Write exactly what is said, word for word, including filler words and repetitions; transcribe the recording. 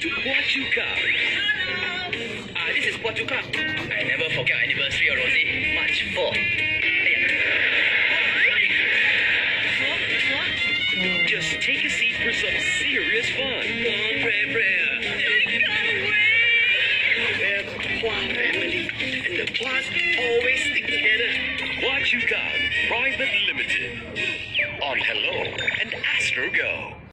to Phua Chu Kang. Ah, this is Phua Chu Kang. I never forget our anniversary, Rosie. March fourth. Just take a seat for some serious fun. Come on, prayer, prayer. We're Phua family, and the Phuas always stick together. Phua Chu Kang Private Limited. On Hello and Astro Go.